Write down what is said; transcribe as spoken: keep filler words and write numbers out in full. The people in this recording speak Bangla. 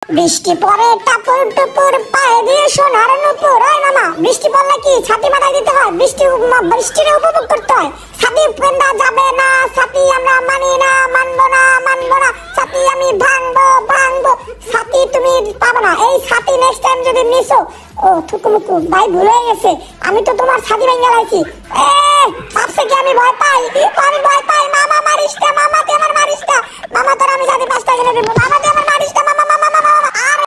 বৃষ্টি পরে টাপুর টুপুর পায়ে দিয়ে সোনার নুপুর। ওই মামা, বৃষ্টি পড়লে কি ছাতি মাথায় দিতে হয়? বৃষ্টি বৃষ্টির উপভোগ করতে হয়। ছাতি পেন্দা যাবে না, ছাতি আমরা মানি না, মানবো না, মানবো না, ছাতি আমি ভাঙবো ভাঙবো, ছাতি তুমি পাবো না। এই ছাতি নেক্সট টাইম যদি মিসো। ও থুকুমুকু ভাই, ভুল হয়ে গেছে, আমি তো তোমার ছাতি ভেঙে লাইছি। এ